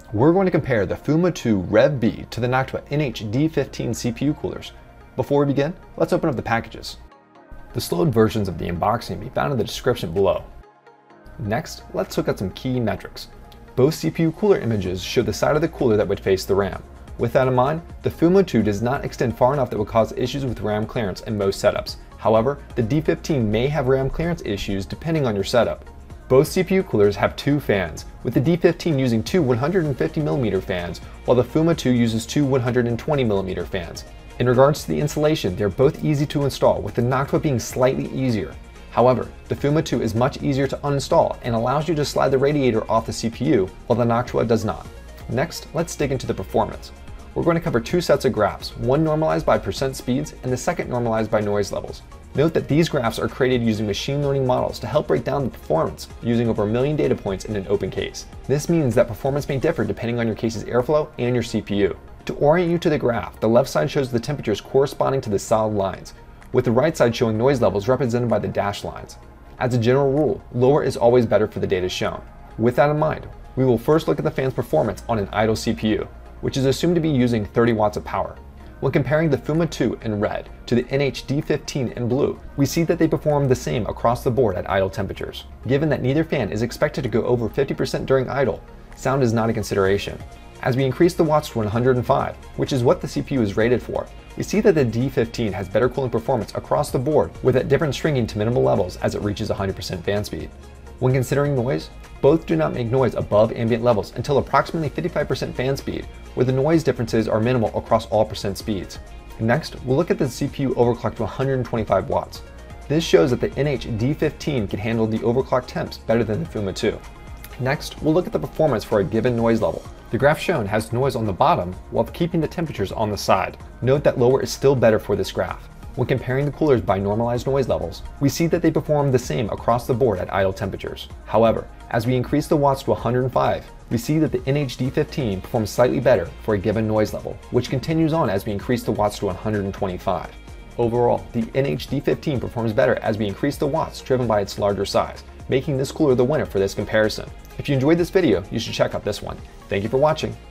We're going to compare the Fuma 2 rev.b to the Noctua NH-D15 CPU coolers. Before we begin, let's open up the packages. The slowed versions of the unboxing can be found in the description below. Next, let's look at some key metrics. Both CPU cooler images show the side of the cooler that would face the RAM. With that in mind, the Fuma 2 does not extend far enough that would cause issues with RAM clearance in most setups. However, the D15 may have RAM clearance issues depending on your setup. Both CPU coolers have two fans, with the D15 using two 150mm fans, while the Fuma 2 uses two 120mm fans. In regards to the installation, they're both easy to install, with the Noctua being slightly easier. However, the Fuma 2 is much easier to uninstall and allows you to slide the radiator off the CPU, while the Noctua does not. Next, let's dig into the performance. We're going to cover two sets of graphs, one normalized by percent speeds and the second normalized by noise levels. Note that these graphs are created using machine learning models to help break down the performance using over 1 million data points in an open case. This means that performance may differ depending on your case's airflow and your CPU. To orient you to the graph, the left side shows the temperatures corresponding to the solid lines, with the right side showing noise levels represented by the dashed lines. As a general rule, lower is always better for the data shown. With that in mind, we will first look at the fan's performance on an idle CPU, which is assumed to be using 30 watts of power. When comparing the Fuma 2 in red to the NH-D15 in blue, we see that they perform the same across the board at idle temperatures. Given that neither fan is expected to go over 50% during idle, sound is not a consideration. As we increase the watts to 105, which is what the CPU is rated for, we see that the D15 has better cooling performance across the board, with that difference shrinking to minimal levels as it reaches 100% fan speed. When considering noise, both do not make noise above ambient levels until approximately 55% fan speed, where the noise differences are minimal across all percent speeds. Next, we'll look at the CPU overclock to 125 watts. This shows that the NH-D15 can handle the overclock temps better than the Fuma 2. Next, we'll look at the performance for a given noise level. The graph shown has noise on the bottom while keeping the temperatures on the side. Note that lower is still better for this graph. When comparing the coolers by normalized noise levels, we see that they perform the same across the board at idle temperatures. However, as we increase the watts to 105, we see that the NH-D15 performs slightly better for a given noise level, which continues on as we increase the watts to 125. Overall, the NH-D15 performs better as we increase the watts driven by its larger size, making this cooler the winner for this comparison. If you enjoyed this video, you should check out this one. Thank you for watching.